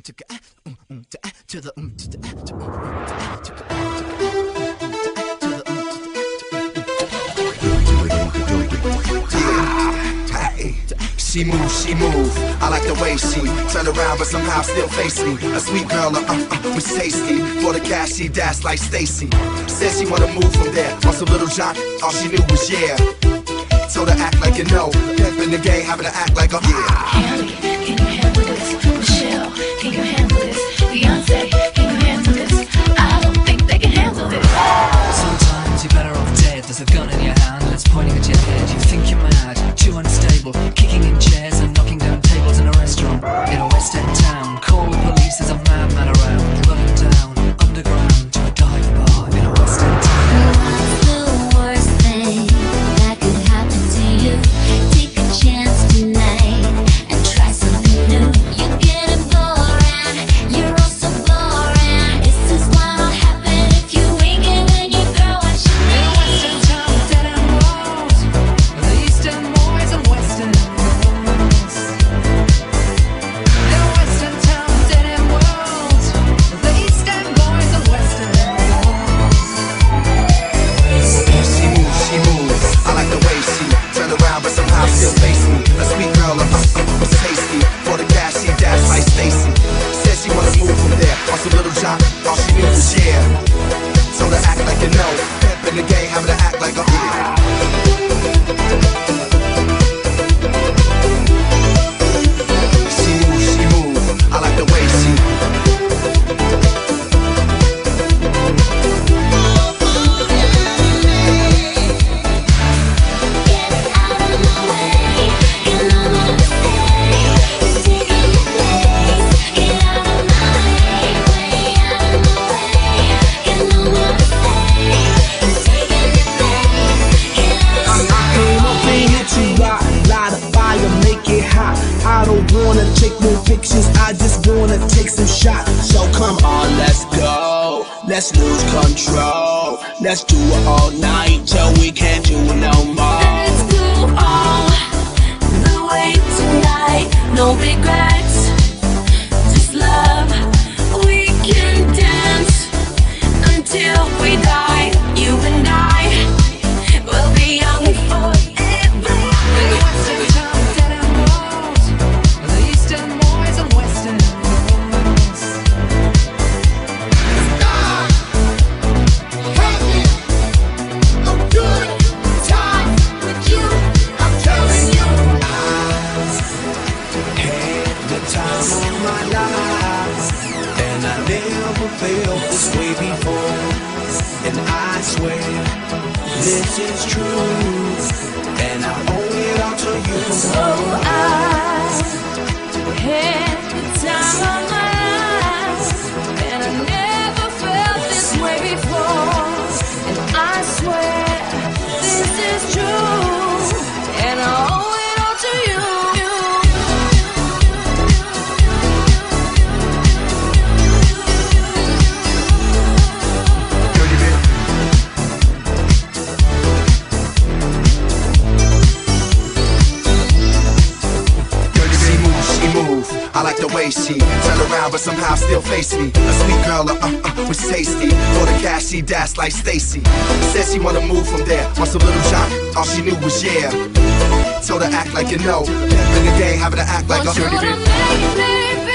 to the She move, I like the way she turn around but somehow still face me. A sweet girl, was tasty. For the cash she dash like Stacy. Said she wanna move from there on some little John, all she knew was yeah. Told her act like you know, pimp in the game, having to act like a Kelly, can you handle this? Michelle, can you handle this? Beyonce, can you handle this? I don't think they can handle this. Sometimes you're better off dead. There's a gun in your hand and it's pointing at your head. You think you're mad, too unstable, kicking in chairs and knocking down tables in a restaurant in a West End town. Call the police, there's a madman around, running down underground to a dive bar in a West End town. What's the worst thing that could happen to you? Take a chance tonight and try something new. You're getting boring, you're all so boring. This is what'll happen if you ain't giving your girl what she In a West End needs. town with dead end walls, the East End boys and West End girls. In a West End town with dead end walls, the East End boys and West End girls. She moves, I like the way she turn around but somehow still face me. A sweet girl, was tasty. For the cash she dash like Stacy. Said she wanna move from there on some little John, all she knew was yeah. Told her act like you know, pimp in the game, having to act like a She move, I like the way she Get out of my way, you know what to say. You're taking your place. Get out of my way out of my way. You know what to say. You're taking your place. Get out of my Came up in here to rock, light a fire, make it hot. I don't wanna take no pictures, I just wanna take some shots. So come on, let's go, let's lose control. Let's do it all night till we can't do it no more. Let's go all the way tonight. No regrets, just love. We can dance until we die. You and I will be young forever. In the West End town with dead end walls, the East End boys and West End girls. The time of my life, and I never felt this way before. And I swear this is true, and I owe it all to you. So I had the time of my life, and I never felt this way before. And I swear this is true, and I owe it all to you. She move, I like the way she turn around but somehow still face me. A sweet girl, was tasty. For the cash she dash like Stacy. Said she wanna move from there on some little John, all she knew was yeah. Told her act like you know, pimp in the game, having to act like a Want you to make me